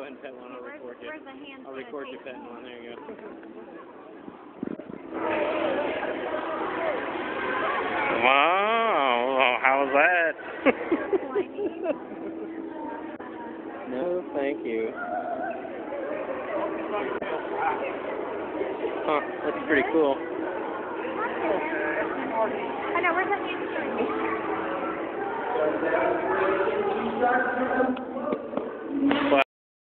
ahead and pet one. I'll record you. Where's the hand I'll record you sanitation? petting one. There you go. Wow. How was that? No, thank you. Huh, that's pretty cool. I know, where's the hand sanitation?